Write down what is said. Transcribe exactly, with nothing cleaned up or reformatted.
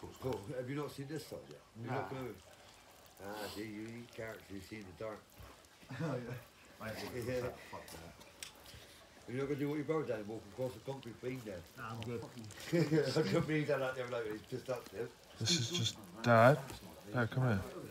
Cool. Have you not seen this side yet? You're Nah. not going to... Ah, see, you eat carrots, you see the dark. Oh, yeah. I ain't gonna Yeah. that. Fuck that. You're not going to do what your brother done and walk across the concrete beam there. Nah, I'm good. I couldn't believe that out there, like, he's just upstairs. This is just Dad. Dad, come here.